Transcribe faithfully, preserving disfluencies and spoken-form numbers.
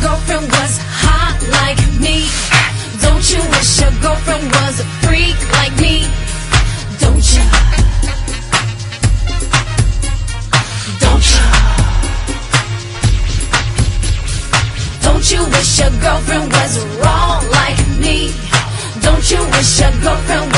girlfriend was hot like me? Don't you wish your girlfriend was a freak like me? Don't you? Don't you? Don't you wish your girlfriend was raw like me? Don't you wish your girlfriend